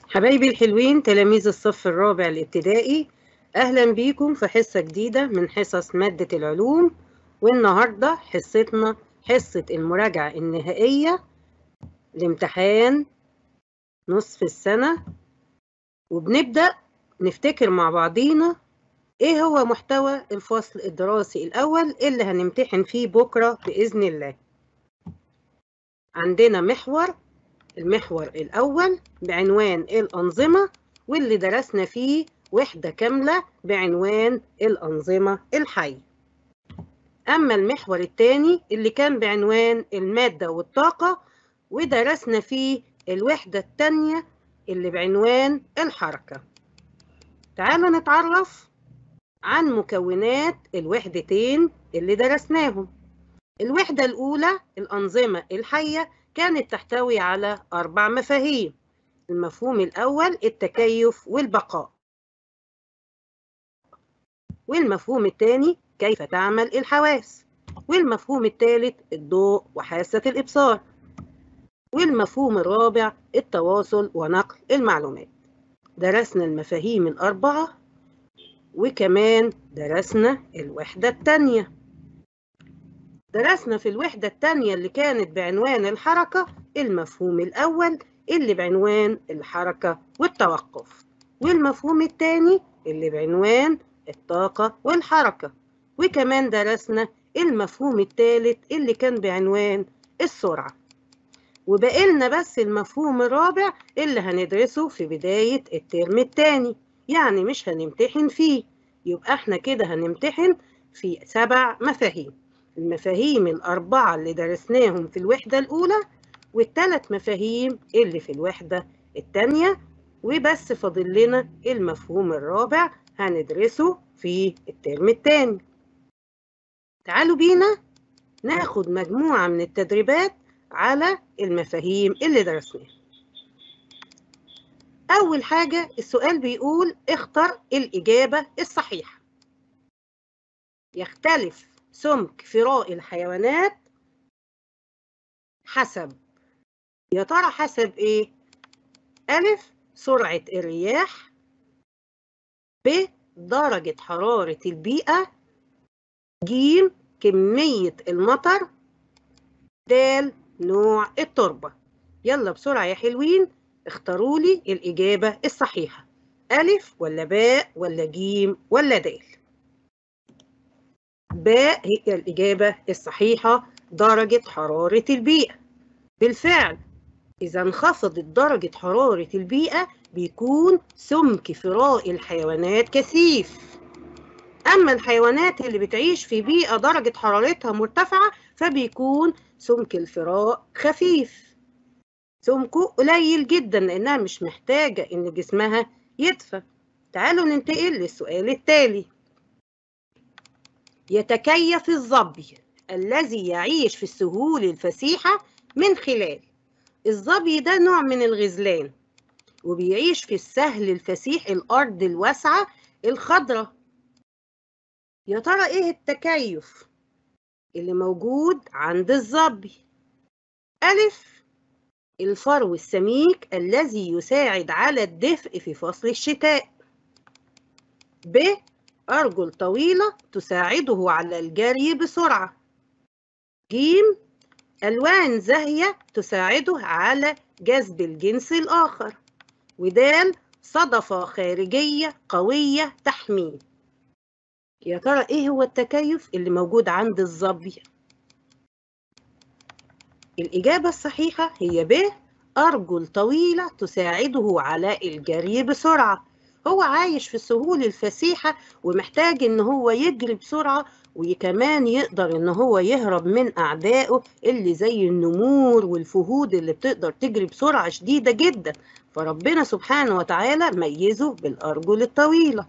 حبايبي الحلوين تلاميذ الصف الرابع الابتدائي، أهلا بيكم في حصة جديدة من حصص مادة العلوم. والنهاردة حصتنا حصة المراجعة النهائية لامتحان نصف السنة، وبنبدأ نفتكر مع بعضينا إيه هو محتوى الفصل الدراسي الأول اللي هنمتحن فيه بكرة بإذن الله. عندنا المحور الأول بعنوان الأنظمة، واللي درسنا فيه وحدة كاملة بعنوان الأنظمة الحية. أما المحور الثاني اللي كان بعنوان المادة والطاقة، ودرسنا فيه الوحدة الثانية اللي بعنوان الحركة. تعالوا نتعرف عن مكونات الوحدتين اللي درسناهم. الوحدة الأولى الأنظمة الحية كانت تحتوي على 4 مفاهيم. المفهوم الأول التكيف والبقاء، والمفهوم الثاني كيف تعمل الحواس، والمفهوم الثالث الضوء وحاسة الإبصار، والمفهوم الرابع التواصل ونقل المعلومات. درسنا المفاهيم ال4 وكمان درسنا الوحدة الثانية. درسنا في الوحدة الثانية اللي كانت بعنوان الحركة المفهوم الأول اللي بعنوان الحركة والتوقف، والمفهوم الثاني اللي بعنوان الطاقة والحركة، وكمان درسنا المفهوم الثالث اللي كان بعنوان السرعة. وبقيلنا بس المفهوم الرابع اللي هندرسه في بداية الترم الثاني، يعني مش هنمتحن فيه. يبقى احنا كده هنمتحن في 7 مفاهيم. المفاهيم ال4 اللي درسناهم في الوحدة الأولى، وال3 مفاهيم اللي في الوحدة الثانية، وبس فاضل لنا المفهوم الرابع هندرسه في الترم الثاني. تعالوا بينا ناخد مجموعة من التدريبات على المفاهيم اللي درسناها. أول حاجة السؤال بيقول اختر الإجابة الصحيحة. يختلف سمك فراء الحيوانات حسب، يا ترى حسب إيه؟ ألف سرعة الرياح، ب درجة حرارة البيئة، ج كمية المطر، د نوع التربة. يلا بسرعة يا حلوين اختاروا لي الإجابة الصحيحة، ألف ولا باء ولا جيم ولا د؟ باء هي الإجابة الصحيحة، درجة حرارة البيئة. بالفعل إذا انخفضت درجة حرارة البيئة بيكون سمك فراء الحيوانات كثيف. أما الحيوانات اللي بتعيش في بيئة درجة حرارتها مرتفعة فبيكون سمك الفراء خفيف، سمكه قليل جدا لأنها مش محتاجة إن جسمها يدفى. تعالوا ننتقل للسؤال التالي. يتكيف الظبي الذي يعيش في السهول الفسيحة من خلال. الظبي ده نوع من الغزلان وبيعيش في السهل الفسيح الأرض الواسعة الخضراء. يا ترى إيه التكيف اللي موجود عند الظبي؟ ألف الفرو السميك الذي يساعد على الدفء في فصل الشتاء، ب أرجل طويلة تساعده على الجري بسرعة، ج ألوان زاهية تساعده على جذب الجنس الآخر، ودال صدفة خارجية قوية تحميه. يا ترى إيه هو التكيف اللي موجود عند الظبي؟ الإجابة الصحيحة هي ب أرجل طويلة تساعده على الجري بسرعة. هو عايش في السهول الفسيحة ومحتاج إن هو يجري بسرعة، وكمان يقدر إن هو يهرب من أعدائه اللي زي النمور والفهود اللي بتقدر تجري بسرعة شديدة جدا، فربنا سبحانه وتعالى ميزه بالأرجل الطويلة.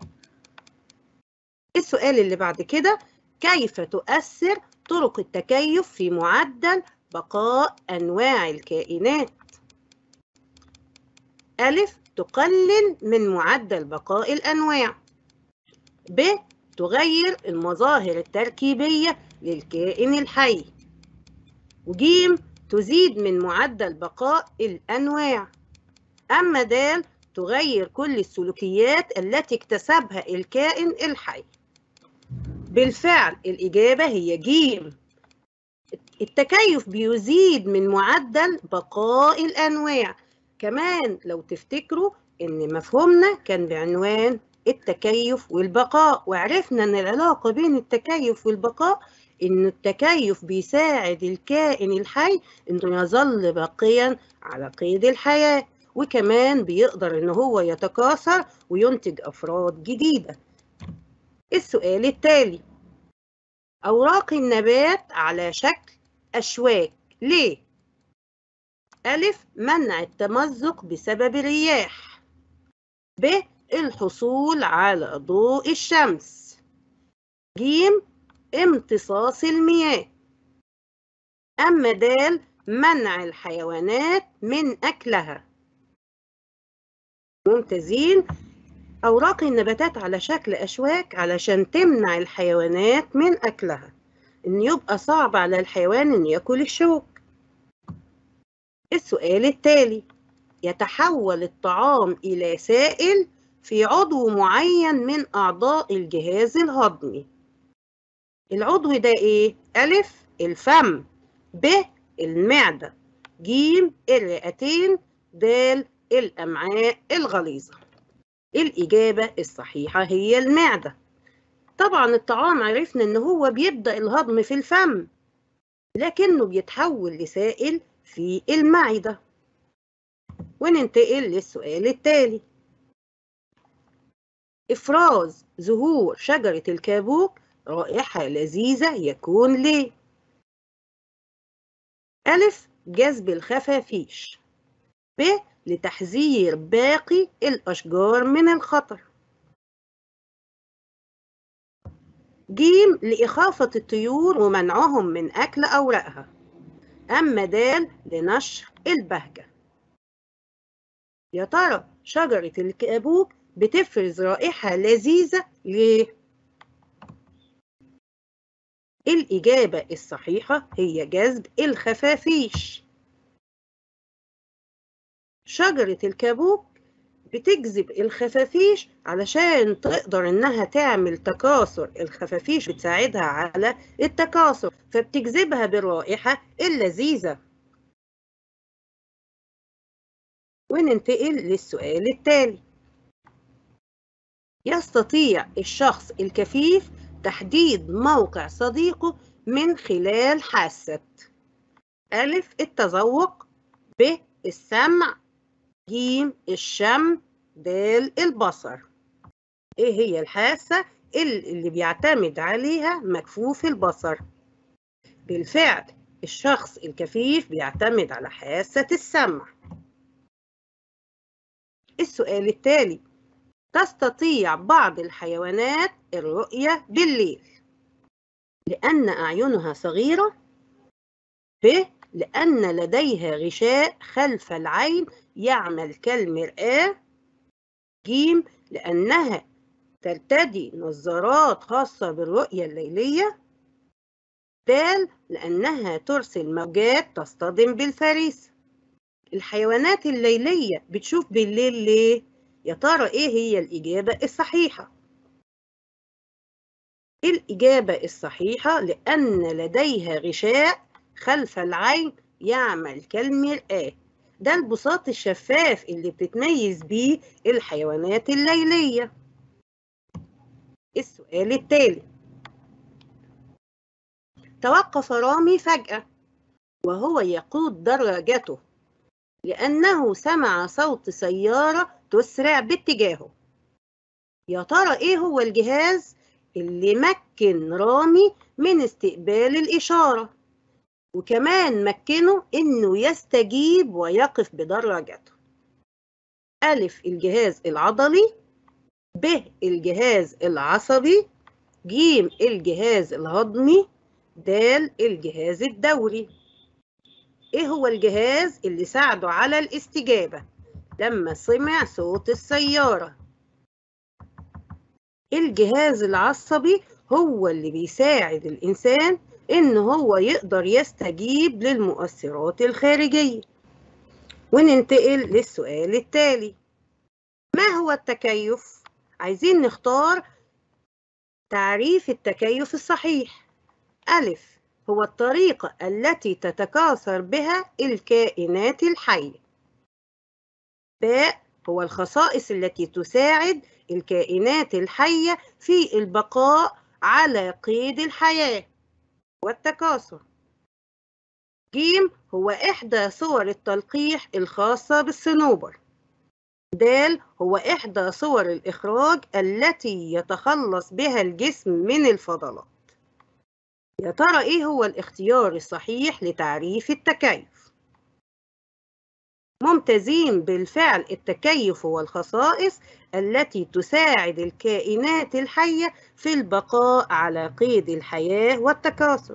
السؤال اللي بعد كده، كيف تؤثر طرق التكيف في معدل بقاء أنواع الكائنات؟ ألف تقلل من معدل بقاء الأنواع، ب تغير المظاهر التركيبية للكائن الحي، وج تزيد من معدل بقاء الأنواع، أما د تغير كل السلوكيات التي اكتسبها الكائن الحي. بالفعل الإجابة هي جيم. التكيف بيزيد من معدل بقاء الأنواع. كمان لو تفتكروا إن مفهومنا كان بعنوان التكيف والبقاء، وعرفنا إن العلاقة بين التكيف والبقاء إن التكيف بيساعد الكائن الحي إنه يظل باقيا على قيد الحياة، وكمان بيقدر إن هو يتكاثر وينتج أفراد جديدة. السؤال التالي: أوراق النبات على شكل أشواك، ليه؟ ألف: منع التمزق بسبب الرياح. ب: الحصول على ضوء الشمس. ج: امتصاص المياه. أما د: منع الحيوانات من أكلها. ممتازين. أوراق النباتات على شكل أشواك علشان تمنع الحيوانات من أكلها، إن يبقى صعب على الحيوان إن يأكل الشوك. السؤال التالي: يتحول الطعام إلى سائل في عضو معين من أعضاء الجهاز الهضمي. العضو ده إيه؟ ألف: الفم. ب: المعدة. ج: الرئتين. د: الأمعاء الغليظة. الإجابة الصحيحة هي المعدة. طبعا الطعام عرفنا إن هو بيبدأ الهضم في الفم، لكنه بيتحول لسائل في المعدة. وننتقل للسؤال التالي: إفراز زهور شجرة الكابوك رائحة لذيذة يكون ليه؟ ألف: جذب الخفافيش. ب: لتحذير باقي الأشجار من الخطر. ج: لإخافة الطيور ومنعهم من أكل أوراقها. أما د: لنشر البهجة. يا ترى شجرة الكابوك بتفرز رائحة لذيذة ليه؟ الإجابة الصحيحة هي جذب الخفافيش. شجرة الكابوك بتجذب الخفافيش علشان تقدر إنها تعمل تكاثر. الخفافيش بتساعدها على التكاثر، فبتجذبها بالرائحة اللذيذة. وننتقل للسؤال التالي: يستطيع الشخص الكفيف تحديد موقع صديقه من خلال حاسة. ألف: التذوق. ب: السمع. ج: الشم. د: البصر. إيه هي الحاسة اللي بيعتمد عليها مكفوف البصر؟ بالفعل الشخص الكفيف بيعتمد على حاسة السمع. السؤال التالي: تستطيع بعض الحيوانات الرؤية بالليل لأن أعينها صغيرة. ب: لأن لديها غشاء خلف العين يعمل كالمرآة. ج: لأنها ترتدي نظارات خاصة بالرؤية الليلية. د: لأنها ترسل موجات تصطدم بالفريسة. الحيوانات الليلية بتشوف بالليل ليه؟ يا ترى إيه هي الإجابة الصحيحة؟ الإجابة الصحيحة لأن لديها غشاء خلف العين يعمل كالمرآة. ده البساط الشفاف اللي بتتميز بيه الحيوانات الليلية. السؤال التالي: توقف رامي فجأة وهو يقود دراجته لأنه سمع صوت سيارة تسرع باتجاهه. يا ترى إيه هو الجهاز اللي مكن رامي من استقبال الإشارة وكمان مكنه إنه يستجيب ويقف بدراجته؟ ألف: الجهاز العضلي. ب: الجهاز العصبي. ج: الجهاز الهضمي. د: الجهاز الدوري. إيه هو الجهاز اللي ساعده على الاستجابة لما سمع صوت السيارة؟ الجهاز العصبي هو اللي بيساعد الإنسان إن هو يقدر يستجيب للمؤثرات الخارجية. وننتقل للسؤال التالي: ما هو التكيف؟ عايزين نختار تعريف التكيف الصحيح. ألف، هو الطريقة التي تتكاثر بها الكائنات الحية. باء، هو الخصائص التي تساعد الكائنات الحية في البقاء على قيد الحياة والتكاثر. جيم، هو إحدى صور التلقيح الخاصة بالصنوبر. دال، هو إحدى صور الإخراج التي يتخلص بها الجسم من الفضلات. يا ترى إيه هو الاختيار الصحيح لتعريف التكيف؟ ممتازين، بالفعل التكيف هو الخصائص التي تساعد الكائنات الحية في البقاء على قيد الحياة والتكاثر.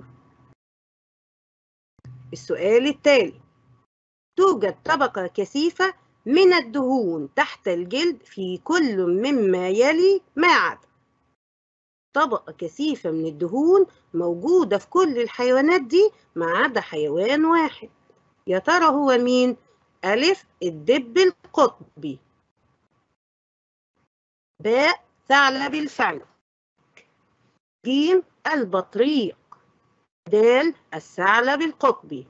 السؤال التالي، توجد طبقة كثيفة من الدهون تحت الجلد في كل مما يلي ما عدا. طبقة كثيفة من الدهون موجودة في كل الحيوانات دي ما عدا حيوان واحد. يا ترى هو مين؟ ألف، الدب القطبي. باء، ثعلب الفلك. جيم، البطريق. دال، الثعلب القطبي.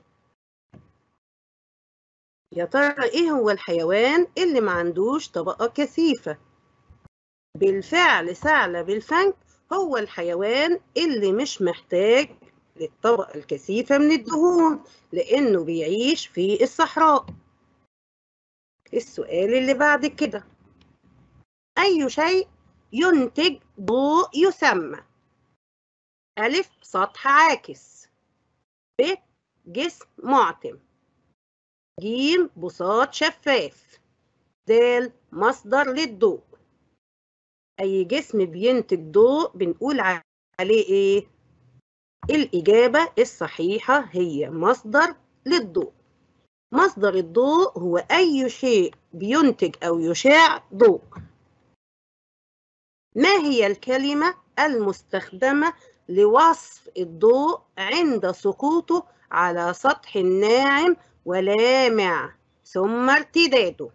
يا ترى إيه هو الحيوان اللي ما عندوش طبقة كثيفة؟ بالفعل ثعلب الفنك هو الحيوان اللي مش محتاج للطبقة الكثيفة من الدهون لأنه بيعيش في الصحراء. السؤال اللي بعد كده، أي شيء ينتج ضوء يسمى؟ ألف، سطح عاكس. ب، جسم معتم. ج، بساط شفاف. د، مصدر للضوء. أي جسم بينتج ضوء بنقول عليه إيه؟ الإجابة الصحيحة هي مصدر للضوء. مصدر الضوء هو أي شيء بينتج أو يشع ضوء. ما هي الكلمة المستخدمة لوصف الضوء عند سقوطه على سطح ناعم ولامع ثم ارتداده؟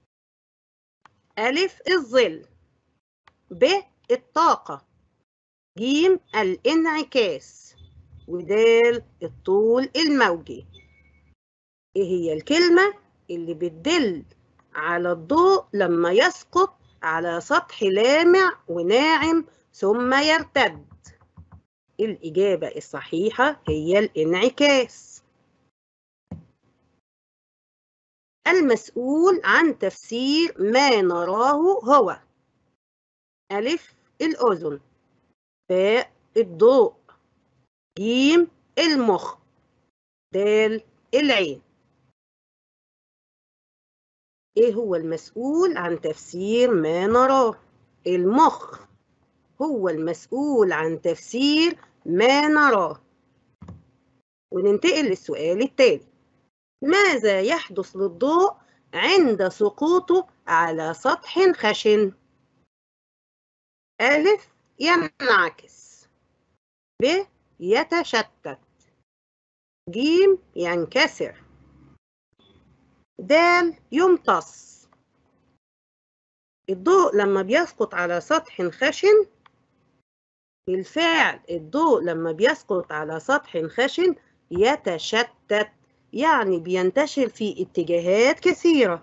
ألف، الظل. ب، الطاقة. ج، الانعكاس. ودال، الطول الموجي. ايه هي الكلمة اللي بتدل على الضوء لما يسقط على سطح لامع وناعم ثم يرتد؟ الإجابة الصحيحة هي الانعكاس. المسؤول عن تفسير ما نراه هو: ألف، الأذن. باء، الضوء. ج، المخ. د، العين. إيه هو المسؤول عن تفسير ما نراه؟ المخ هو المسؤول عن تفسير ما نراه. وننتقل للسؤال التالي، ماذا يحدث للضوء عند سقوطه على سطح خشن؟ ألف، ينعكس. ب، يتشتت. ج، ينكسر. د، يمتص. الضوء لما بيسقط على سطح خشن، بالفعل الضوء لما بيسقط على سطح خشن يتشتت، يعني بينتشر في اتجاهات كثيرة.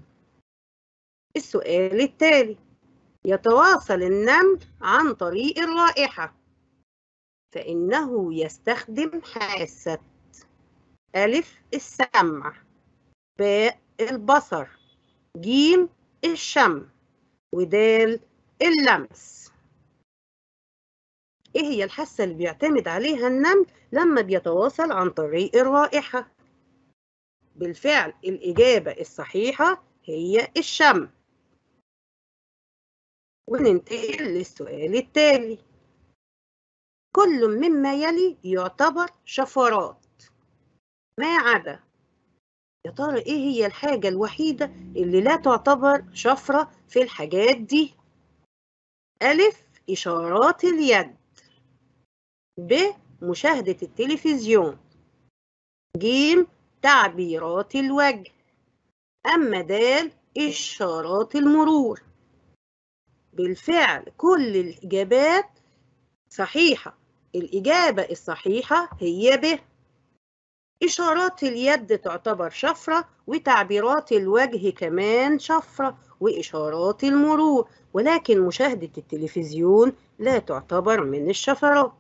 السؤال التالي، يتواصل النمل عن طريق الرائحة، فإنه يستخدم حاسة. ألف، السمع. باء، البصر. ج، الشم. ودال، اللمس. إيه هي الحاسة اللي بيعتمد عليها النمل لما بيتواصل عن طريق الرائحة؟ بالفعل الإجابة الصحيحة هي الشم. وننتقل للسؤال التالي، كل مما يلي يعتبر شفرات ما عدا. يا ترى إيه هي الحاجة الوحيدة اللي لا تعتبر شفرة في الحاجات دي؟ ألف، إشارات اليد. ب، مشاهدة التلفزيون. ج، تعبيرات الوجه. أما د، إشارات المرور. بالفعل كل الإجابات صحيحة. الإجابة الصحيحة هي ب. إشارات اليد تعتبر شفرة، وتعبيرات الوجه كمان شفرة، وإشارات المرور، ولكن مشاهدة التلفزيون لا تعتبر من الشفرات.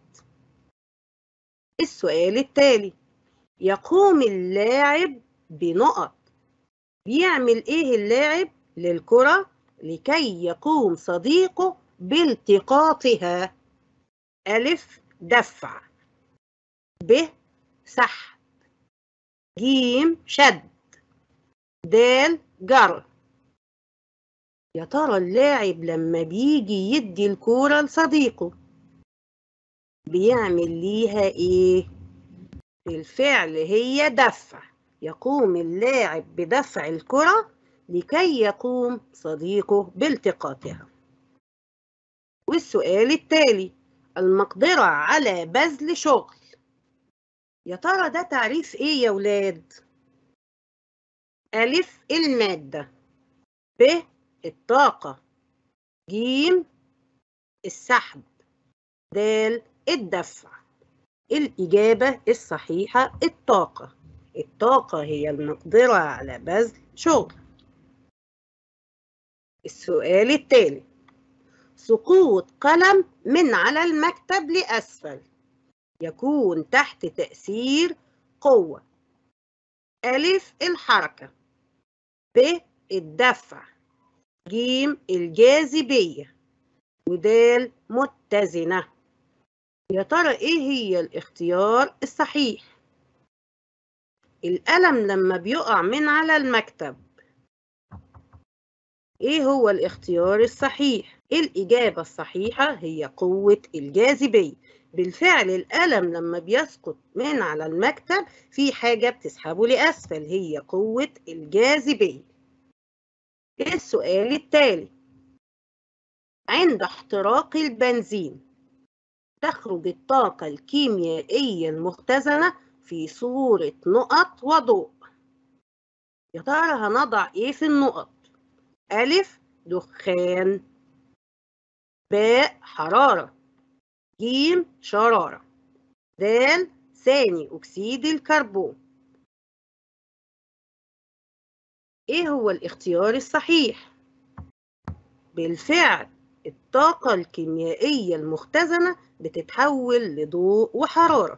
السؤال التالي: يقوم اللاعب بنقط. بيعمل إيه اللاعب للكرة لكي يقوم صديقه بالتقاطها؟ ألف دفع، ب سحب، جيم شد، دال جر. يا ترى اللاعب لما بيجي يدي الكورة لصديقه بيعمل ليها ايه؟ بالفعل هي دفع. يقوم اللاعب بدفع الكرة لكي يقوم صديقه بالتقاطها. والسؤال التالي: المقدرة على بذل شغل. يا ترى ده تعريف ايه يا ولاد؟ ألف المادة، ب الطاقة، جيم السحب، دال الدفع. الإجابة الصحيحة الطاقة. الطاقة هي المقدرة على بذل شغل. السؤال التالي: سقوط قلم من على المكتب لأسفل يكون تحت تأثير قوة. ألف الحركة، ب الدفع، جيم الجاذبية، ودال متزنة. يا ترى إيه هي الاختيار الصحيح؟ القلم لما بيقع من على المكتب إيه هو الاختيار الصحيح؟ الإجابة الصحيحة هي قوة الجاذبية. بالفعل القلم لما بيسقط من على المكتب في حاجة بتسحبه لأسفل، هي قوة الجاذبية. السؤال التالي: عند احتراق البنزين تخرج الطاقة الكيميائية المختزنة في صورة نقط وضوء. يا ترى هنضع إيه في النقط؟ ألف دخان، باء حرارة، جيم شرارة، دال ثاني أكسيد الكربون. إيه هو الاختيار الصحيح؟ بالفعل الطاقة الكيميائية المختزنة بتتحول لضوء وحرارة.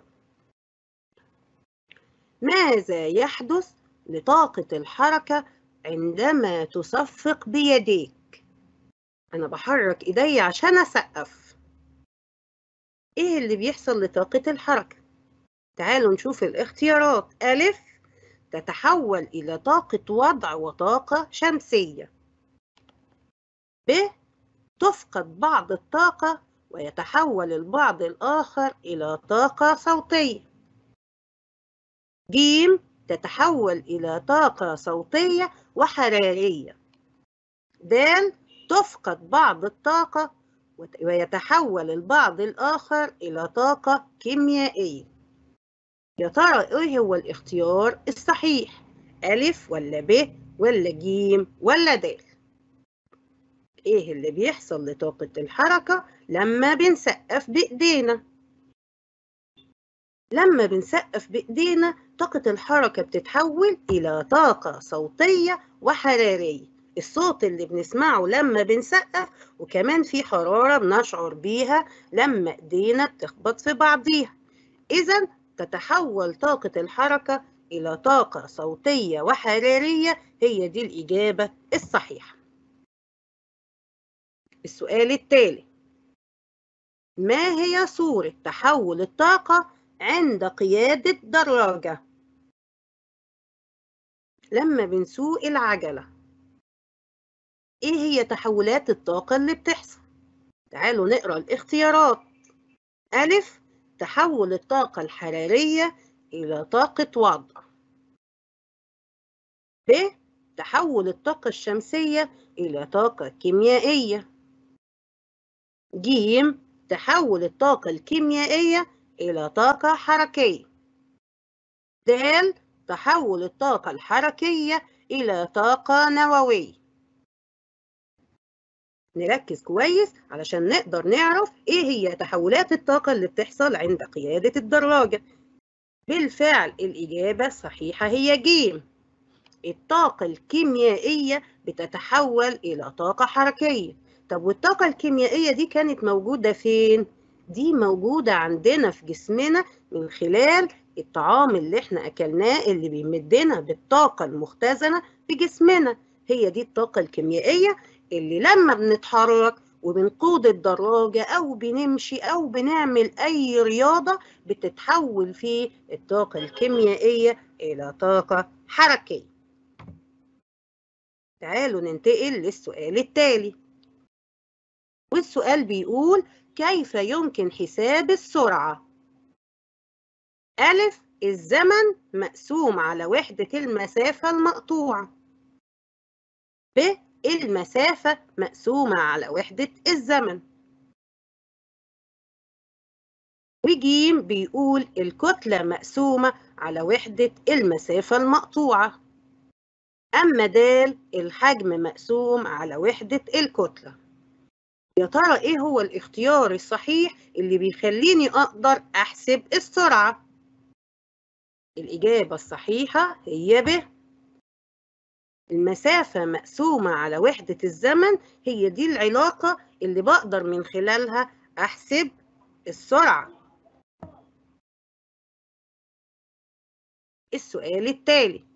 ماذا يحدث لطاقة الحركة عندما تصفق بيديك؟ أنا بحرك إيدي عشان أسقف. إيه اللي بيحصل لطاقة الحركة؟ تعالوا نشوف الاختيارات. ألف تتحول إلى طاقة وضع وطاقة شمسية، ب تفقد بعض الطاقة ويتحول البعض الآخر إلى طاقة صوتية، ج تتحول إلى طاقة صوتية وحرارية، د تفقد بعض الطاقة ويتحول البعض الآخر إلى طاقة كيميائية. يا ترى إيه هو الاختيار الصحيح؟ ألف ولا ب ولا ج ولا د؟ إيه اللي بيحصل لطاقة الحركة لما بنسقف بإيدينا؟ لما بنسقف بإيدينا طاقة الحركة بتتحول إلى طاقة صوتية وحرارية. الصوت اللي بنسمعه لما بنسقف، وكمان في حرارة بنشعر بيها لما إيدينا بتخبط في بعضيها. إذن تتحول طاقة الحركة إلى طاقة صوتية وحرارية. هي دي الإجابة الصحيحة. السؤال التالي: ما هي صورة تحول الطاقة عند قيادة دراجة؟ لما بنسوق العجلة إيه هي تحولات الطاقة اللي بتحصل؟ تعالوا نقرأ الاختيارات. ألف تحول الطاقة الحرارية إلى طاقة وضع، ب تحول الطاقة الشمسية إلى طاقة كيميائية، ج تحول الطاقة الكيميائية إلى طاقة حركية، د تحول الطاقة الحركية إلى طاقة نووية. نركز كويس علشان نقدر نعرف إيه هي تحولات الطاقة اللي بتحصل عند قيادة الدراجة. بالفعل الإجابة الصحيحة هي ج. الطاقة الكيميائية بتتحول إلى طاقة حركية. طب والطاقة الكيميائية دي كانت موجودة فين؟ دي موجودة عندنا في جسمنا من خلال الطعام اللي احنا أكلناه اللي بيمدنا بالطاقة المختزنة في جسمنا. هي دي الطاقة الكيميائية اللي لما بنتحرك وبنقود الدراجة أو بنمشي أو بنعمل أي رياضة بتتحول في الطاقة الكيميائية إلى طاقة حركية. تعالوا ننتقل للسؤال التالي، والسؤال بيقول: كيف يمكن حساب السرعة؟ ألف: الزمن مقسوم على وحدة المسافة المقطوعة. ب: المسافة مقسومة على وحدة الزمن. وجيم بيقول الكتلة مقسومة على وحدة المسافة المقطوعة. أما د: الحجم مقسوم على وحدة الكتلة. يا ترى إيه هو الاختيار الصحيح اللي بيخليني أقدر أحسب السرعة؟ الإجابة الصحيحة هي ب. المسافة مقسومة على وحدة الزمن هي دي العلاقة اللي بقدر من خلالها أحسب السرعة. السؤال التالي: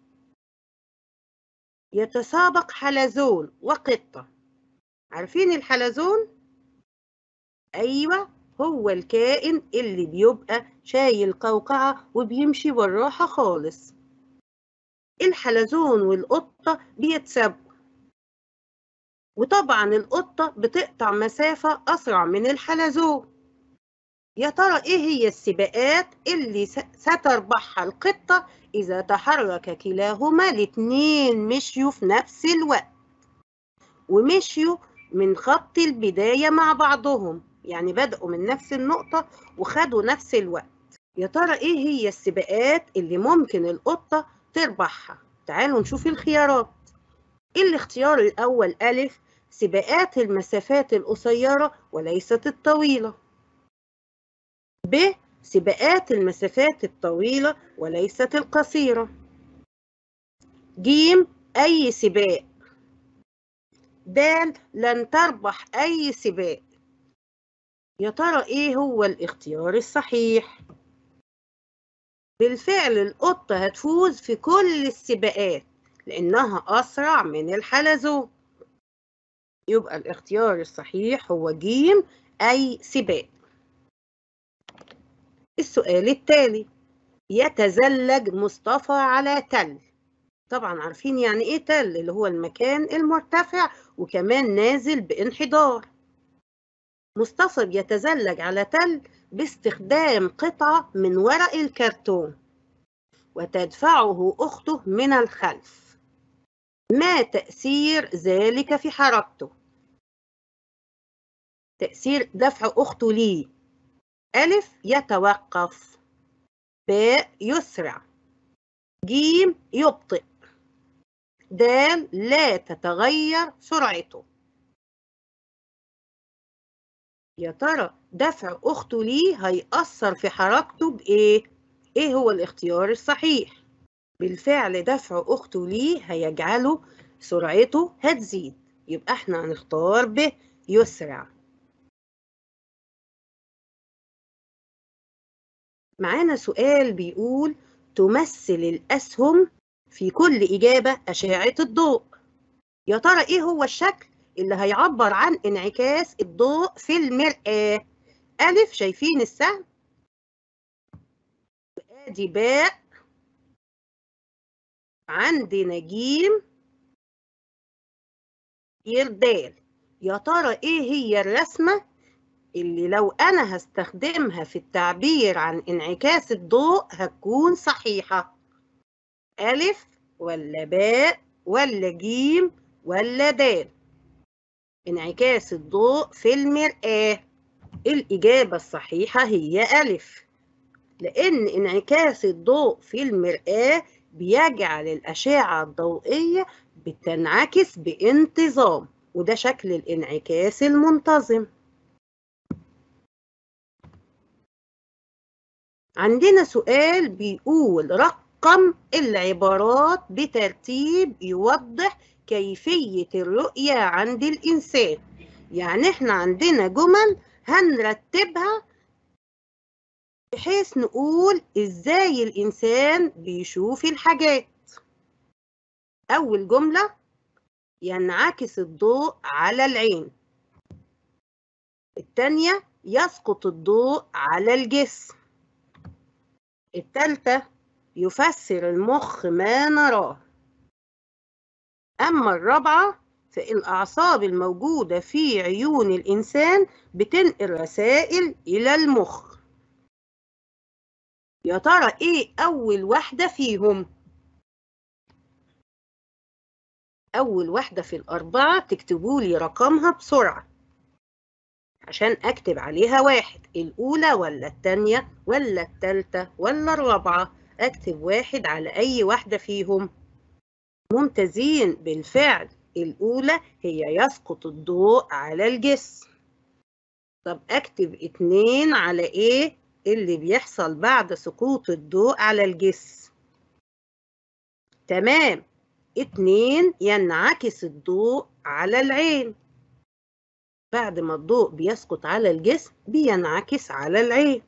يتسابق حلزون وقطة. عارفين الحلزون؟ أيوة، هو الكائن اللي بيبقى شايل قوقعة وبيمشي بالراحة خالص. الحلزون والقطة بيتسابقوا، وطبعا القطة بتقطع مسافة أسرع من الحلزون. يا ترى إيه هي السباقات اللي ستربحها القطة إذا تحرك كلاهما الاتنين مشيوا في نفس الوقت ومشيوا من خط البداية مع بعضهم، يعني بدأوا من نفس النقطة وخدوا نفس الوقت؟ يا ترى إيه هي السباقات اللي ممكن القطة تربحها؟ تعالوا نشوف الخيارات. الاختيار الأول ألف: سباقات المسافات القصيرة وليست الطويلة. ب: سباقات المسافات الطويلة وليست القصيرة. ج: أي سباق. د: لن تربح أي سباق. يا ترى إيه هو الاختيار الصحيح؟ بالفعل القطة هتفوز في كل السباقات لأنها أسرع من الحلزون. يبقى الاختيار الصحيح هو ج: أي سباق. السؤال التالي: يتزلج مصطفى على تل. طبعا عارفين يعني إيه تل، اللي هو المكان المرتفع وكمان نازل بانحدار. مصطفى بيتزلج على تل باستخدام قطعة من ورق الكرتون وتدفعه أخته من الخلف. ما تأثير ذلك في حركته؟ تأثير دفع أخته ليه: ألف: يتوقف. ب: يسرع. ج: يبطئ. د: لا تتغير سرعته. يا ترى دفع أخته ليه هيأثر في حركته بإيه؟ إيه هو الاختيار الصحيح؟ بالفعل دفع أخته ليه هيجعله سرعته هتزيد، يبقى احنا هنختار ب: يسرع. معانا سؤال بيقول: تمثل الأسهم في كل إجابة أشعة الضوء. يا ترى إيه هو الشكل اللي هيعبر عن انعكاس الضوء في المرآة؟ ألف: شايفين السهم؟ وآدي باء، عندنا جيم، د. يا ترى إيه هي الرسمة اللي لو أنا هستخدمها في التعبير عن انعكاس الضوء هتكون صحيحة؟ ألف ولا باء ولا جيم ولا د؟ انعكاس الضوء في المرآة. الإجابة الصحيحة هي ألف، لأن انعكاس الضوء في المرآة بيجعل الأشعة الضوئية بتنعكس بانتظام، وده شكل الانعكاس المنتظم. عندنا سؤال بيقول رقم العبارات بترتيب يوضح كيفية الرؤية عند الإنسان. يعني احنا عندنا جمل هنرتبها بحيث نقول ازاي الإنسان بيشوف الحاجات. أول جملة: ينعكس الضوء على العين. الثانية: يسقط الضوء على الجسم. الثالثة: يفسر المخ ما نراه. أما الرابعة: فالأعصاب الموجودة في عيون الإنسان بتنقل رسائل إلى المخ. يا ترى إيه أول واحدة فيهم؟ أول واحدة في الأربعة تكتبوا لي رقمها بسرعة عشان أكتب عليها واحد. الأولى ولا التانية ولا التالتة ولا الرابعة؟ أكتب واحد على أي واحدة فيهم. ممتازين، بالفعل الأولى هي يسقط الضوء على الجسم. طب أكتب 2 على إيه اللي بيحصل بعد سقوط الضوء على الجسم؟ تمام، 2 ينعكس الضوء على العين. بعد ما الضوء بيسقط على الجسم بينعكس على العين.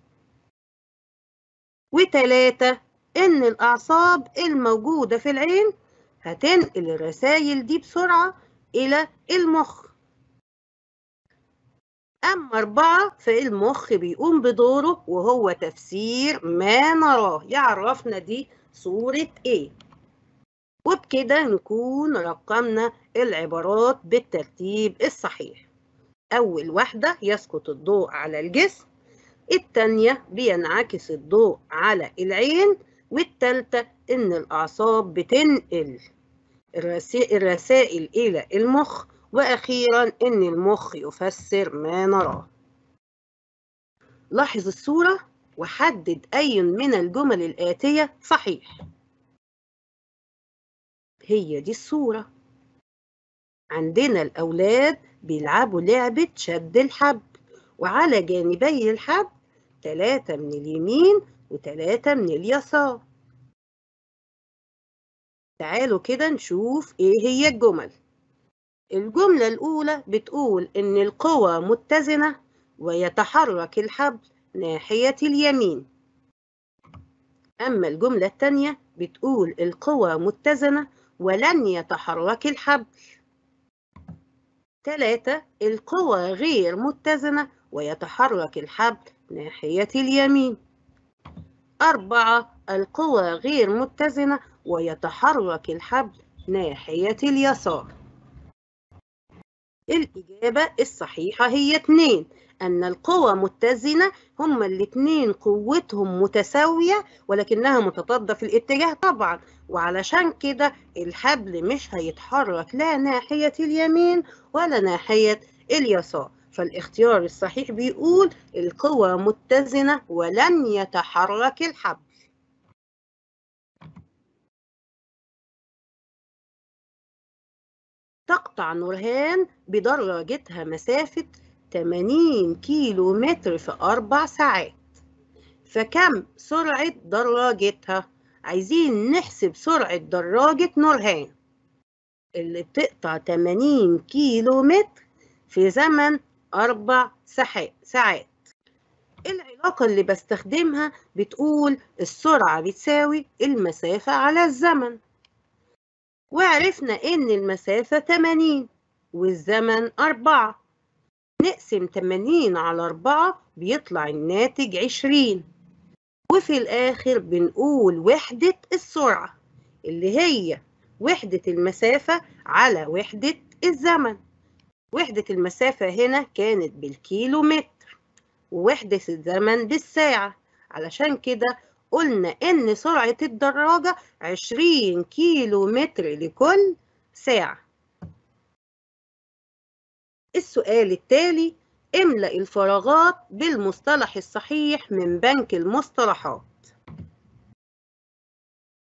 و3 إن الأعصاب الموجودة في العين هتنقل الرسائل دي بسرعة إلى المخ. أما 4 فالمخ بيقوم بدوره وهو تفسير ما نراه، يعرفنا دي صورة إيه. وبكده نكون رقمنا العبارات بالترتيب الصحيح. أول واحدة: يسقط الضوء على الجسم. التانية: بينعكس الضوء على العين. والتالتة: إن الأعصاب بتنقل الرسائل إلى المخ. وأخيراً إن المخ يفسر ما نراه. لاحظ الصورة وحدد أي من الجمل الآتية صحيح. هي دي الصورة. عندنا الأولاد بيلعبوا لعبة شد الحبل، وعلى جانبي الحبل 3 من اليمين و3 من اليسار. تعالوا كده نشوف إيه هي الجمل. الجملة الأولى بتقول إن القوى متزنة ويتحرك الحبل ناحية اليمين. أما الجملة الثانية بتقول القوى متزنة ولن يتحرك الحبل. 3 القوى غير متزنة ويتحرك الحبل ناحية اليمين. 4 القوى غير متزنة ويتحرك الحبل ناحية اليسار. الإجابة الصحيحة هي 2، أن القوى متزنة. هما الاتنين قوتهم متساوية ولكنها متضادة في الاتجاه طبعا، وعلشان كده الحبل مش هيتحرك لا ناحية اليمين ولا ناحية اليسار. فالاختيار الصحيح بيقول القوى متزنة ولن يتحرك الحبل. تقطع نورهان بدراجتها مسافة 80 كيلو متر في 4 ساعات. فكم سرعة دراجتها؟ عايزين نحسب سرعة دراجة نورهان اللي بتقطع 80 كيلو متر في زمن 4 ساعات. العلاقة اللي بستخدمها بتقول السرعة بتساوي المسافة على الزمن. وعرفنا إن المسافة 80 والزمن 4. نقسم 80 على 4 بيطلع الناتج 20. وفي الآخر بنقول وحدة السرعة اللي هي وحدة المسافة على وحدة الزمن. وحدة المسافة هنا كانت بالكيلو متر ووحدة الزمن بالساعة. علشان كده قلنا إن سرعة الدراجة 20 كيلو متر لكل ساعة. السؤال التالي: املأ الفراغات بالمصطلح الصحيح من بنك المصطلحات.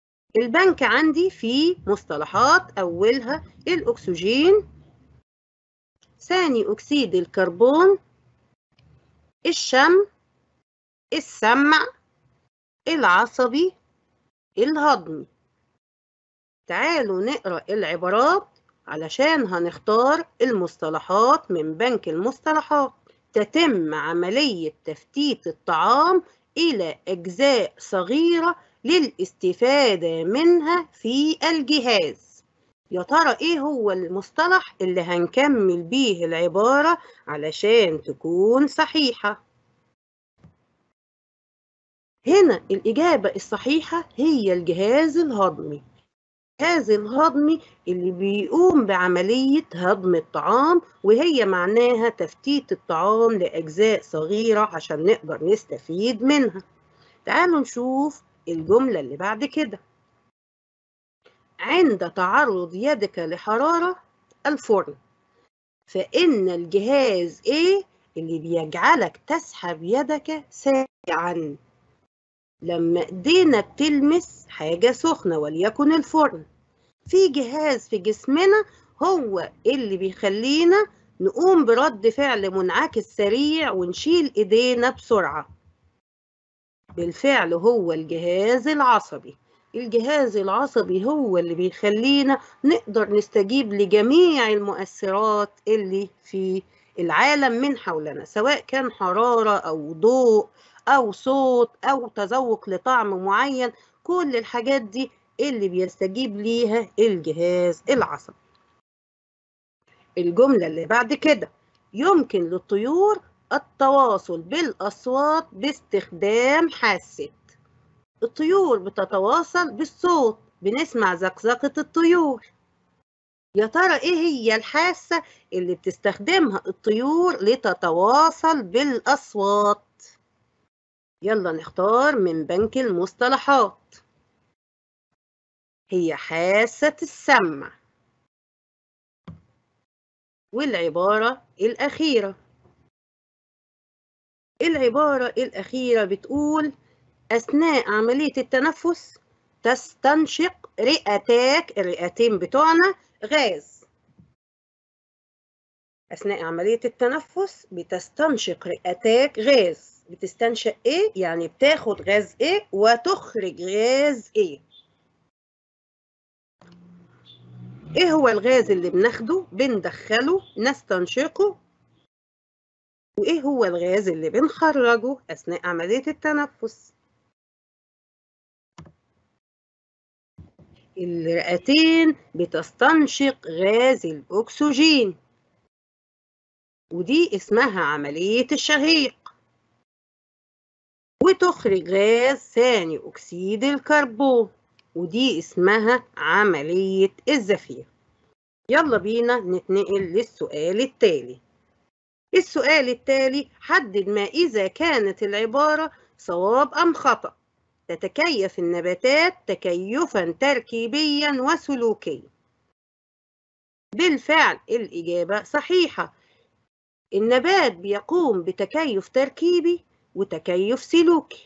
البنك عندي فيه مصطلحات أولها الأكسجين ثاني أكسيد الكربون، الشم، السمع، العصبي، الهضمي. تعالوا نقرأ العبارات علشان هنختار المصطلحات من بنك المصطلحات. تتم عملية تفتيت الطعام إلى أجزاء صغيرة للاستفادة منها في الجهاز. يا ترى إيه هو المصطلح اللي هنكمل بيه العبارة علشان تكون صحيحة؟ هنا الإجابة الصحيحة هي الجهاز الهضمي. الجهاز الهضمي اللي بيقوم بعملية هضم الطعام، وهي معناها تفتيت الطعام لأجزاء صغيرة عشان نقدر نستفيد منها. تعالوا نشوف الجملة اللي بعد كده. عند تعرض يدك لحرارة الفرن، فإن الجهاز إيه اللي بيجعلك تسحب يدك ساعًا. لما ايدينا بتلمس حاجة سخنة وليكن الفرن، في جهاز في جسمنا هو اللي بيخلينا نقوم برد فعل منعكس سريع ونشيل ايدينا بسرعة. بالفعل هو الجهاز العصبي. الجهاز العصبي هو اللي بيخلينا نقدر نستجيب لجميع المؤثرات اللي في العالم من حولنا، سواء كان حرارة أو ضوء أو صوت أو تذوق لطعم معين. كل الحاجات دي اللي بيستجيب ليها الجهاز العصبي. الجملة اللي بعد كده، يمكن للطيور التواصل بالأصوات باستخدام حاسة. الطيور بتتواصل بالصوت، بنسمع زقزقة الطيور. يا ترى إيه هي الحاسة اللي بتستخدمها الطيور لتتواصل بالأصوات؟ يلا نختار من بنك المصطلحات. هي حاسة السمع. والعبارة الأخيرة، العبارة الأخيرة بتقول أثناء عملية التنفس تستنشق رئتاك، الرئتين بتوعنا، غاز. أثناء عملية التنفس بتستنشق رئتاك غاز. بتستنشق إيه؟ يعني بتاخد غاز إيه وتخرج غاز إيه؟ إيه هو الغاز اللي بناخده بندخله نستنشقه؟ وإيه هو الغاز اللي بنخرجه أثناء عملية التنفس؟ الرئتين بتستنشق غاز الأكسجين، ودي اسمها عملية الشهيق، وتخرج غاز ثاني أكسيد الكربون، ودي اسمها عملية الزفير. يلا بينا نتنقل للسؤال التالي. السؤال التالي، حدد ما إذا كانت العبارة صواب أم خطأ. تتكيف النباتات تكيفاً تركيبياً وسلوكياً. بالفعل الإجابة صحيحة. النبات بيقوم بتكيف تركيبي وتكيف سلوكي.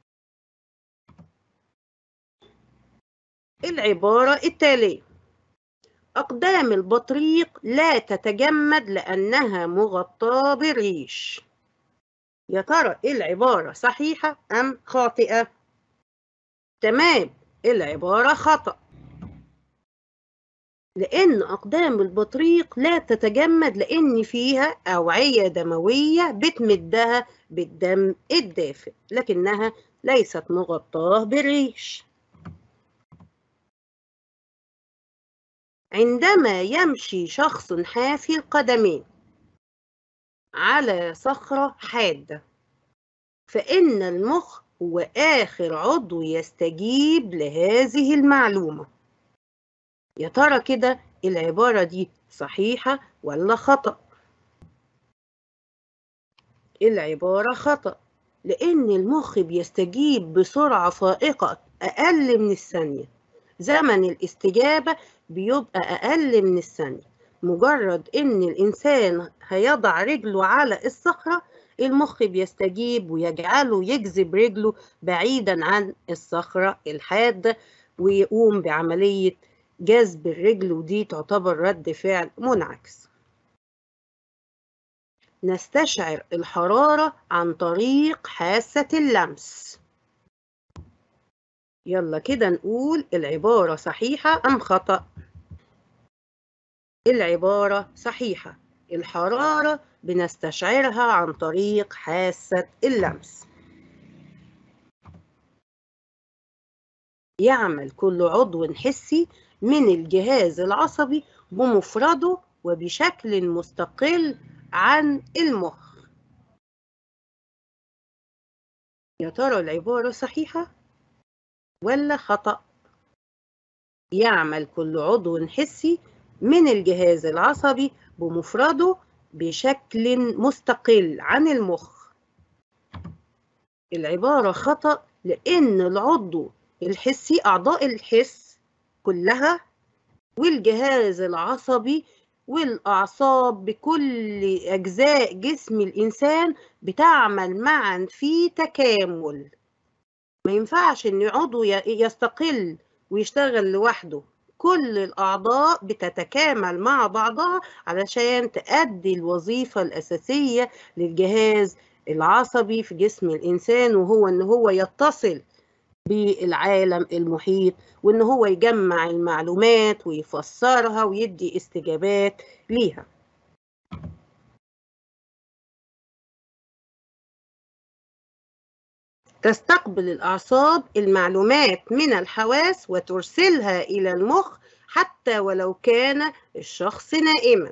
العبارة التالية، أقدام البطريق لا تتجمد لأنها مغطاة بالريش. يا ترى العبارة صحيحة أم خاطئة؟ تمام، العبارة خطأ. لأن أقدام البطريق لا تتجمد لأن فيها أوعية دموية بتمدها بالدم الدافئ، لكنها ليست مغطاة بالريش. عندما يمشي شخص حافي القدمين على صخرة حادة، فإن المخ هو آخر عضو يستجيب لهذه المعلومة. يا ترى كده العبارة دي صحيحة ولا خطأ؟ العبارة خطأ، لأن المخ بيستجيب بسرعة فائقة أقل من الثانية. زمن الاستجابة بيبقى أقل من الثانية. مجرد إن الإنسان هيضع رجله على الصخرة، المخ بيستجيب ويجعله يجذب رجله بعيدا عن الصخرة الحادة، ويقوم بعملية جذب الرجل، ودي تعتبر رد فعل منعكس. نستشعر الحرارة عن طريق حاسة اللمس. يلا كده نقول العبارة صحيحة أم خطأ؟ العبارة صحيحة، الحرارة بنستشعرها عن طريق حاسة اللمس. يعمل كل عضو حسي من الجهاز العصبي بمفرده وبشكل مستقل عن المخ. يا ترى العبارة صحيحة ولا خطأ؟ يعمل كل عضو حسي من الجهاز العصبي بمفرده بشكل مستقل عن المخ. العبارة خطأ، لأن العضو الحسي أعضاء الحس كلها والجهاز العصبي والأعصاب بكل أجزاء جسم الإنسان بتعمل معا في تكامل. ما ينفعش إن عضو يستقل ويشتغل لوحده، كل الأعضاء بتتكامل مع بعضها علشان تؤدي الوظيفة الأساسية للجهاز العصبي في جسم الإنسان، وهو إن هو يتصل بالعالم المحيط، وإن هو يجمع المعلومات ويفسرها ويدي استجابات ليها. تستقبل الأعصاب المعلومات من الحواس وترسلها إلى المخ حتى ولو كان الشخص نائما.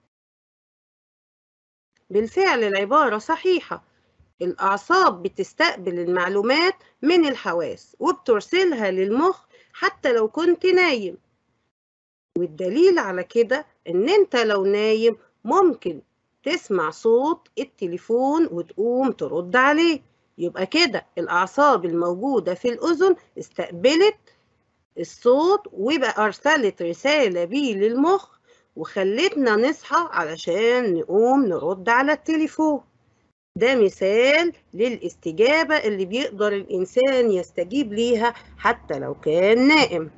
بالفعل العبارة صحيحة، الأعصاب بتستقبل المعلومات من الحواس وبترسلها للمخ حتى لو كنت نايم. والدليل على كده إن أنت لو نايم ممكن تسمع صوت التليفون وتقوم ترد عليه، يبقى كده الأعصاب الموجودة في الأذن استقبلت الصوت ويبقى أرسلت رسالة بيه للمخ وخلتنا نصحى علشان نقوم نرد على التليفون. ده مثال للاستجابة اللي بيقدر الإنسان يستجيب ليها حتى لو كان نائم.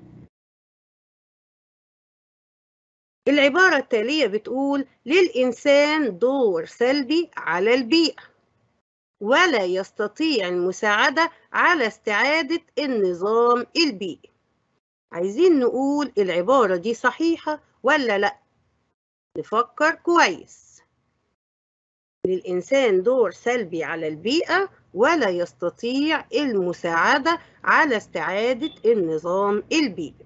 العبارة التالية بتقول: للإنسان دور سلبي على البيئة ولا يستطيع المساعدة على استعادة النظام البيئي. عايزين نقول العبارة دي صحيحة ولا لأ؟ نفكر كويس. للإنسان دور سلبي على البيئة ولا يستطيع المساعدة على استعادة النظام البيئي.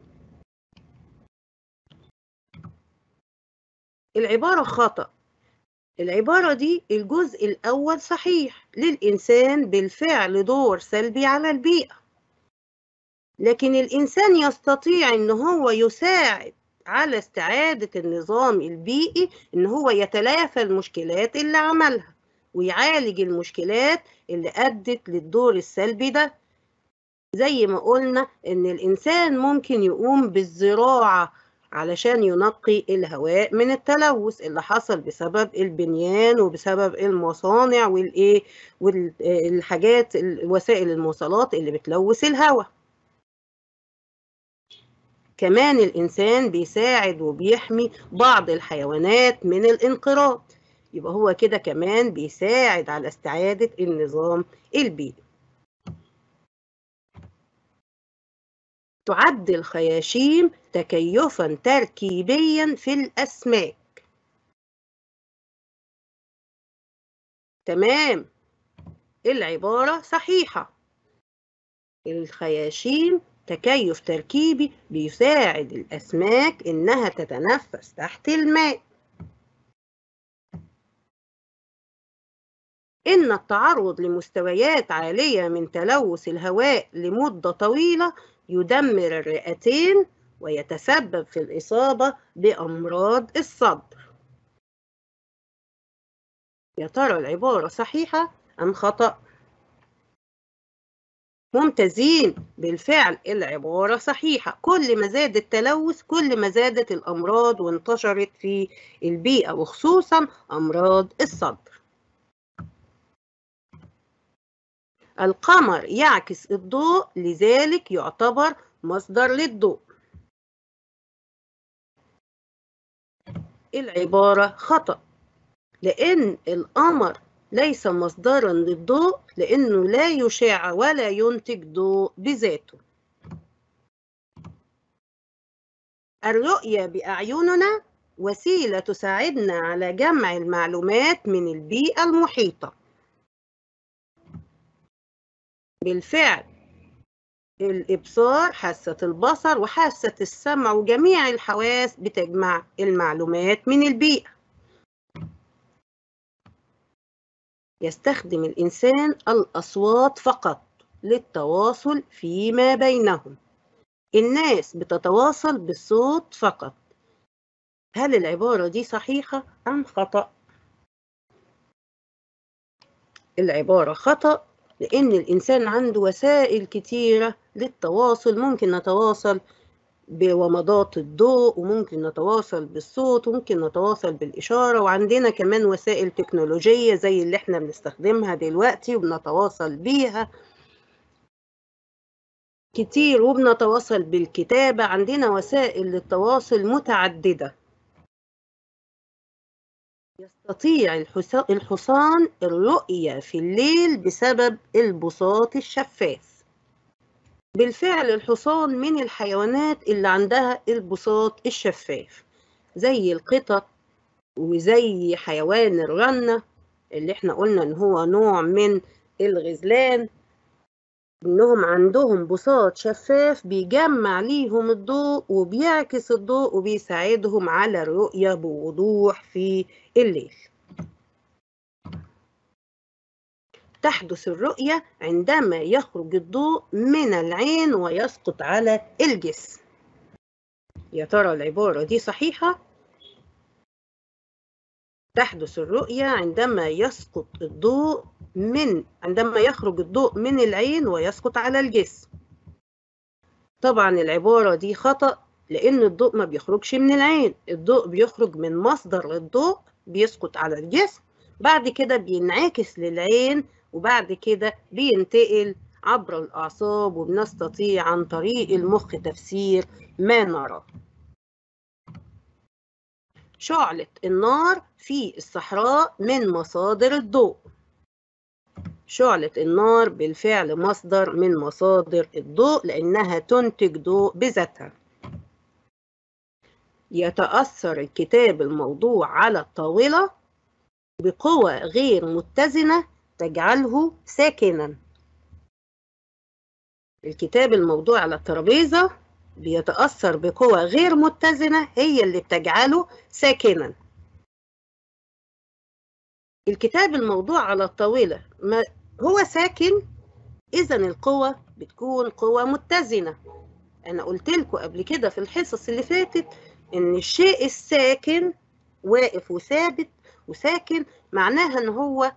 العبارة خطأ. العبارة دي الجزء الأول صحيح، للإنسان بالفعل دور سلبي على البيئة، لكن الإنسان يستطيع إن هو يساعد على استعادة النظام البيئي، إن هو يتلافى المشكلات اللي عملها ويعالج المشكلات اللي أدت للدور السلبي ده. زي ما قلنا إن الإنسان ممكن يقوم بالزراعة علشان ينقي الهواء من التلوث اللي حصل بسبب البنيان وبسبب المصانع والحاجات وسائل المواصلات اللي بتلوث الهواء. كمان الإنسان بيساعد وبيحمي بعض الحيوانات من الانقراض، يبقى هو كده كمان بيساعد على استعادة النظام البيئي. تعد الخياشيم تكيفاً تركيبياً في الأسماك. تمام، العبارة صحيحة. الخياشيم تكيف تركيبي بيساعد الأسماك إنها تتنفس تحت الماء. إن التعرض لمستويات عالية من تلوث الهواء لمدة طويلة يدمر الرئتين ويتسبب في الإصابة بأمراض الصدر. يا ترى العبارة صحيحة أم خطأ؟ ممتازين، بالفعل العبارة صحيحة. كل ما زاد التلوث كل ما زادت الأمراض وانتشرت في البيئة وخصوصا أمراض الصدر. القمر يعكس الضوء لذلك يعتبر مصدر للضوء. العبارة خطأ. لأن القمر ليس مصدرا للضوء لأنه لا يشع ولا ينتج ضوء بذاته. الرؤية بأعيننا وسيلة تساعدنا على جمع المعلومات من البيئة المحيطة. بالفعل الإبصار، حاسة البصر وحاسة السمع وجميع الحواس بتجمع المعلومات من البيئة. يستخدم الإنسان الأصوات فقط للتواصل فيما بينهم. الناس بتتواصل بالصوت فقط. هل العبارة دي صحيحة أم خطأ؟ العبارة خطأ، لأن الإنسان عنده وسائل كتيرة للتواصل. ممكن نتواصل بومضات الضوء، وممكن نتواصل بالصوت، وممكن نتواصل بالإشارة، وعندنا كمان وسائل تكنولوجية زي اللي احنا بنستخدمها دلوقتي وبنتواصل بيها كتير، وبنتواصل بالكتابة. عندنا وسائل للتواصل متعددة. يستطيع الحصان الرؤية في الليل بسبب البساط الشفاف. بالفعل الحصان من الحيوانات اللي عندها البساط الشفاف، زي القطط وزي حيوان الرنة اللي احنا قلنا ان هو نوع من الغزلان، انهم عندهم بساط شفاف بيجمع ليهم الضوء وبيعكس الضوء وبيساعدهم على الرؤية بوضوح في الليل. تحدث الرؤية عندما يخرج الضوء من العين ويسقط على الجسم. يا ترى العبارة دي صحيحة؟ تحدث الرؤية عندما يخرج الضوء من العين ويسقط على الجسم. طبعا العبارة دي خطأ، لأن الضوء ما بيخرجش من العين. الضوء بيخرج من مصدر للضوء بيسقط على الجسم، بعد كده بينعكس للعين، وبعد كده بينتقل عبر الأعصاب، وبنستطيع عن طريق المخ تفسير ما نراه. شعلة النار في الصحراء من مصادر الضوء. شعلة النار بالفعل مصدر من مصادر الضوء لأنها تنتج ضوء بذاتها. يتأثر الكتاب الموضوع على الطاولة بقوة غير متزنة تجعله ساكنا. الكتاب الموضوع على الترابيزة بيتأثر بقوة غير متزنة هي اللي بتجعله ساكنا. الكتاب الموضوع على الطاولة ما هو ساكن، إذن القوة بتكون قوة متزنة. أنا قلت لكم قبل كده في الحصص اللي فاتت إن الشيء الساكن واقف وثابت وساكن، معناها إن هو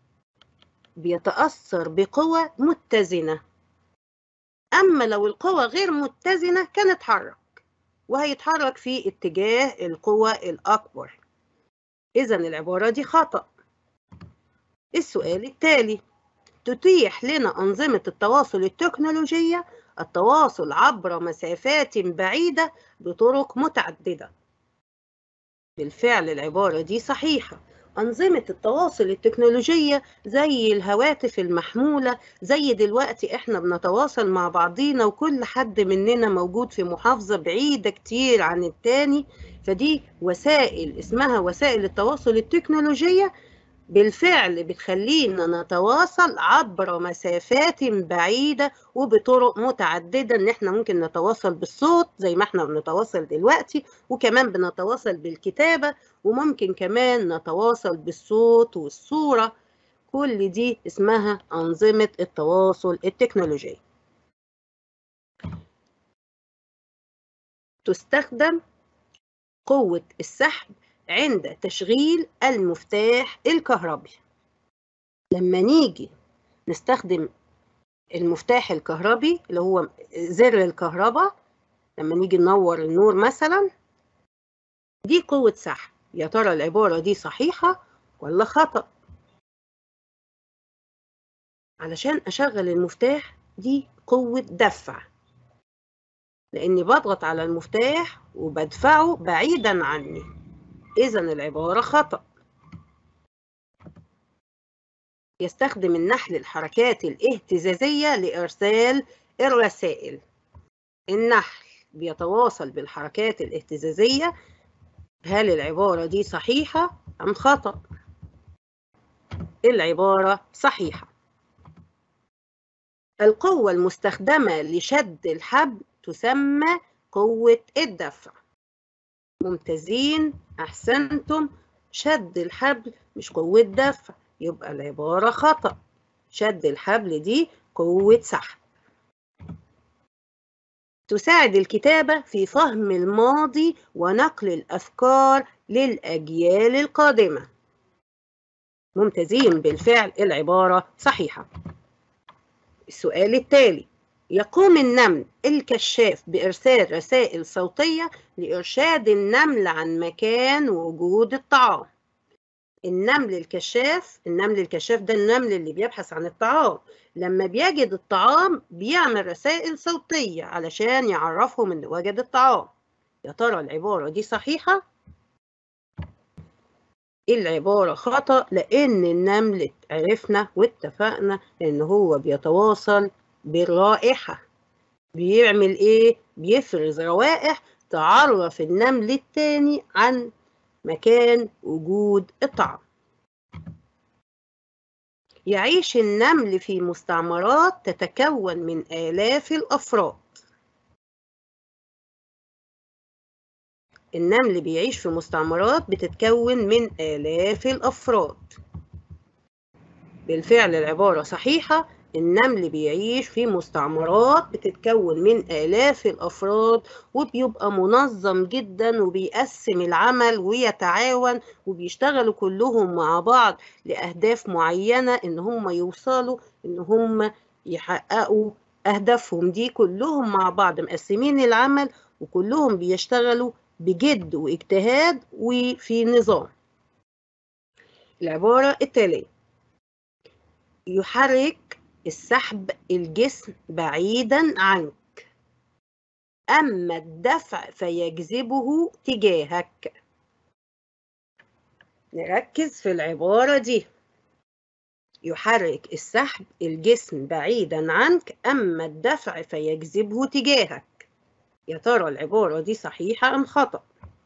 بيتأثر بقوة متزنة. أما لو القوة غير متزنة كان اتحرك، وهيتحرك في اتجاه القوة الأكبر. إذن العبارة دي خطأ. السؤال التالي: تتيح لنا أنظمة التواصل التكنولوجية التواصل عبر مسافات بعيدة بطرق متعددة. بالفعل العبارة دي صحيحة. أنظمة التواصل التكنولوجية زي الهواتف المحمولة، زي دلوقتي إحنا بنتواصل مع بعضينا وكل حد مننا موجود في محافظة بعيدة كتير عن التاني، فدي وسائل اسمها وسائل التواصل التكنولوجية. بالفعل بتخلينا نتواصل عبر مسافات بعيدة وبطرق متعددة، ان احنا ممكن نتواصل بالصوت زي ما احنا بنتواصل دلوقتي، وكمان بنتواصل بالكتابة، وممكن كمان نتواصل بالصوت والصورة. كل دي اسمها أنظمة التواصل التكنولوجية. تستخدم قوة السحب عند تشغيل المفتاح الكهربي. لما نيجي نستخدم المفتاح الكهربي اللي هو زر الكهرباء، لما نيجي ننور النور مثلا، دي قوة سحب. يا ترى العبارة دي صحيحة ولا خطأ؟ علشان أشغل المفتاح دي قوة دفع، لأني بضغط على المفتاح وبدفعه بعيدا عني. إذن العبارة خطأ. يستخدم النحل الحركات الاهتزازية لإرسال الرسائل. النحل بيتواصل بالحركات الاهتزازية. هل العبارة دي صحيحة أم خطأ؟ العبارة صحيحة. القوة المستخدمة لشد الحبل تسمى قوة الدفع. ممتازين، أحسنتم. شد الحبل مش قوة دفع، يبقى العبارة خطأ. شد الحبل دي قوة سحب. تساعد الكتابة في فهم الماضي ونقل الأفكار للأجيال القادمة. ممتازين، بالفعل العبارة صحيحة. السؤال التالي: يقوم النمل الكشاف بإرسال رسائل صوتية لإرشاد النمل عن مكان وجود الطعام. النمل الكشاف ده النمل اللي بيبحث عن الطعام. لما بيجد الطعام بيعمل رسائل صوتية علشان يعرفهم إن وجد الطعام. يا ترى العبارة دي صحيحة؟ العبارة خطأ، لأن النمل عرفنا واتفقنا إن هو بيتواصل بالرائحة. بيعمل إيه؟ بيفرز روائح تعرف النمل التاني عن مكان وجود الطعام. يعيش النمل في مستعمرات تتكون من آلاف الأفراد. النمل بيعيش في مستعمرات بتتكون من آلاف الأفراد. بالفعل العبارة صحيحة. النمل بيعيش في مستعمرات بتتكون من آلاف الأفراد، وبيبقى منظم جدا وبيقسم العمل ويتعاون وبيشتغلوا كلهم مع بعض لأهداف معينة، إن هم يوصلوا إن هم يحققوا أهدافهم دي. كلهم مع بعض مقسمين العمل وكلهم بيشتغلوا بجد واجتهاد وفي نظام. العبارة التالية: يحرك السحب الجسم بعيدا عنك، أما الدفع فيجذبه تجاهك. نركز في العبارة دي. يحرك السحب الجسم بعيدا عنك، أما الدفع فيجذبه تجاهك. يا ترى العبارة دي صحيحة أم خطأ؟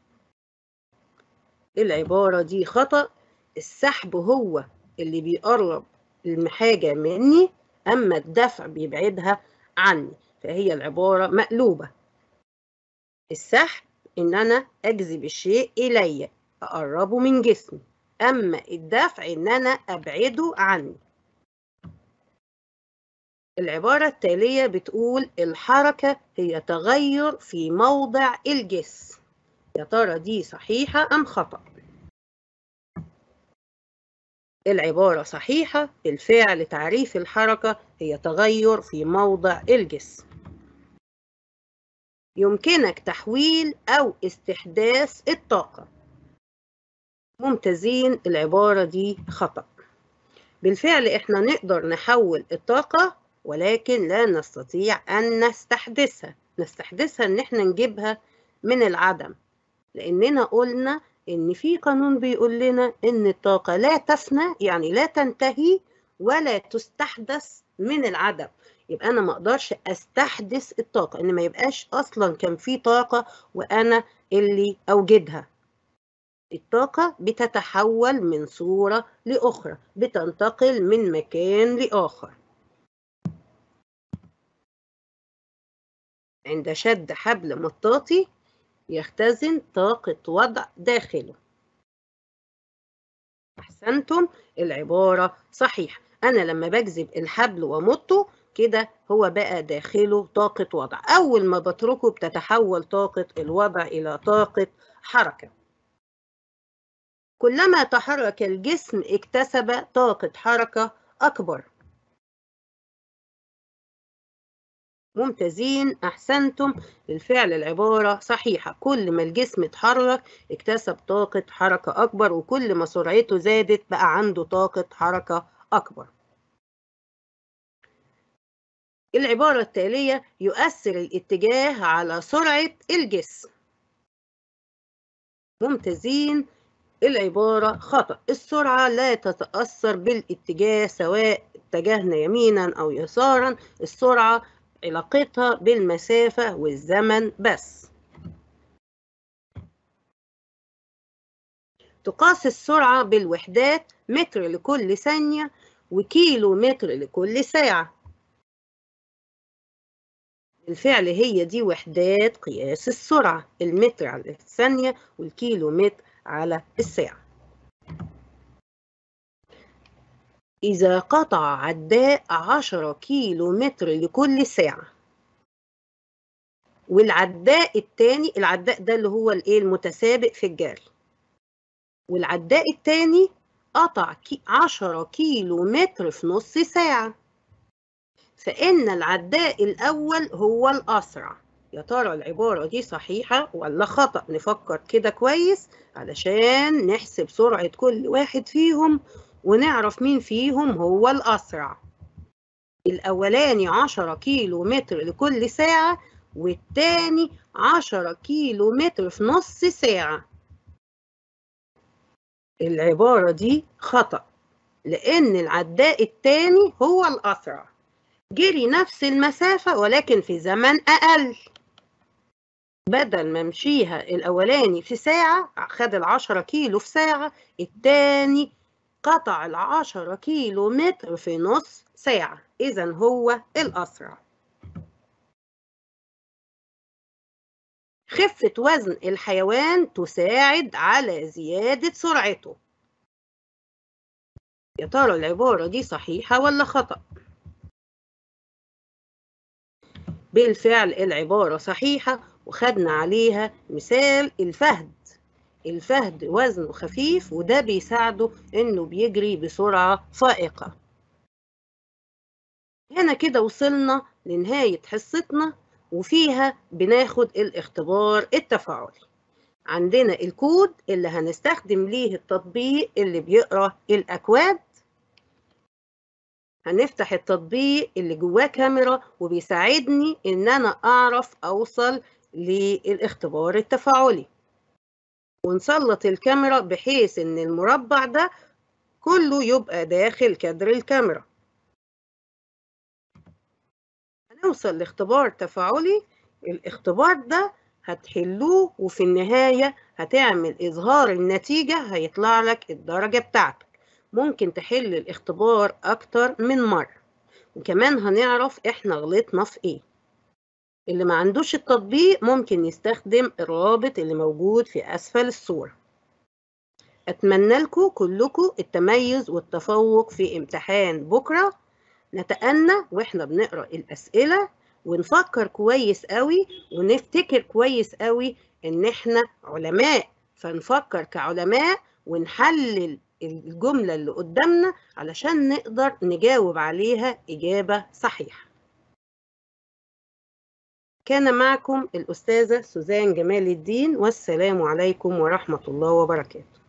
العبارة دي خطأ. السحب هو اللي بيقرب الحاجة مني، أما الدفع بيبعدها عني، فهي العبارة مقلوبة. السحب إن أنا أجذب الشيء إلي، أقربه من جسمي، أما الدفع إن أنا أبعده عني. العبارة التالية بتقول: الحركة هي تغير في موضع الجسم. يا ترى دي صحيحة أم خطأ؟ العبارة صحيحة. بالفعل تعريف الحركة هي تغير في موضع الجسم. يمكنك تحويل أو استحداث الطاقة. ممتازين، العبارة دي خطأ. بالفعل إحنا نقدر نحول الطاقة، ولكن لا نستطيع أن نستحدثها. إن إحنا نجيبها من العدم، لأننا قلنا إن في قانون بيقول لنا إن الطاقة لا تفنى، يعني لا تنتهي ولا تستحدث من العدم. يبقى أنا ما أقدرش أستحدث الطاقة، إن ما يبقاش أصلا كان في طاقة وأنا اللي أوجدها. الطاقة بتتحول من صورة لأخرى، بتنتقل من مكان لآخر. عند شد حبل مطاطي يختزن طاقة وضع داخله. أحسنتم، العبارة صحيحة. أنا لما بجذب الحبل ومطه كده هو بقى داخله طاقة وضع. أول ما بتركه بتتحول طاقة الوضع إلى طاقة حركة. كلما تحرك الجسم اكتسب طاقة حركة أكبر. ممتازين، أحسنتم. بالفعل العبارة صحيحة. كل ما الجسم اتحرك اكتسب طاقة حركة أكبر، وكل ما سرعته زادت بقى عنده طاقة حركة أكبر. العبارة التالية: يؤثر الاتجاه على سرعة الجسم. ممتازين، العبارة خطأ. السرعة لا تتأثر بالاتجاه سواء اتجهنا يمينا أو يسارا، السرعة علاقتها بالمسافة والزمن بس. تقاس السرعة بالوحدات متر لكل ثانية وكيلو متر لكل ساعة. بالفعل هي دي وحدات قياس السرعة، المتر على الثانية والكيلو متر على الساعة. إذا قطع عداء 10 كيلو متر لكل ساعة، والعداء التاني، العداء ده اللي هو المتسابق في الجري، والعداء التاني قطع 10 كيلو متر في نص ساعة، فإن العداء الأول هو الأسرع. يا ترى العبارة دي صحيحة ولا خطأ؟ نفكر كده كويس علشان نحسب سرعة كل واحد فيهم ونعرف مين فيهم هو الأسرع. الأولاني 10 كيلو متر لكل ساعة، والتاني 10 كيلو متر في نص ساعة. العبارة دي خطأ، لأن العداء التاني هو الأسرع، جري نفس المسافة ولكن في زمن أقل. بدل ما مشيها الأولاني في ساعة، خد 10 كيلو في ساعة، التاني قطع 10 كيلو متر في نص ساعة، إذن هو الأسرع. خفة وزن الحيوان تساعد على زيادة سرعته. يا ترى العبارة دي صحيحة ولا خطأ؟ بالفعل العبارة صحيحة، وخدنا عليها مثال الفهد. الفهد وزنه خفيف وده بيساعده إنه بيجري بسرعة فائقة. هنا كده وصلنا لنهاية حصتنا، وفيها بناخد الاختبار التفاعلي. عندنا الكود اللي هنستخدم ليه التطبيق اللي بيقرأ الأكواد. هنفتح التطبيق اللي جواه كاميرا وبيساعدني إن أنا أعرف أوصل للاختبار التفاعلي، ونسلط الكاميرا بحيث إن المربع ده كله يبقى داخل كادر الكاميرا. هنوصل لاختبار تفاعلي. الاختبار ده هتحلوه وفي النهاية هتعمل إظهار النتيجة، هيطلع لك الدرجة بتاعتك. ممكن تحل الاختبار أكتر من مرة، وكمان هنعرف إحنا غلطنا في إيه. اللي ما عندوش التطبيق ممكن يستخدم الرابط اللي موجود في أسفل الصورة. أتمنى لكم كلكم التميز والتفوق في امتحان بكرة. نتأنى وإحنا بنقرأ الأسئلة ونفكر كويس قوي ونفتكر كويس قوي إن إحنا علماء، فنفكر كعلماء ونحلل الجملة اللي قدامنا علشان نقدر نجاوب عليها إجابة صحيحة. كان معكم الأستاذة سوزان جمال الدين، والسلام عليكم ورحمة الله وبركاته.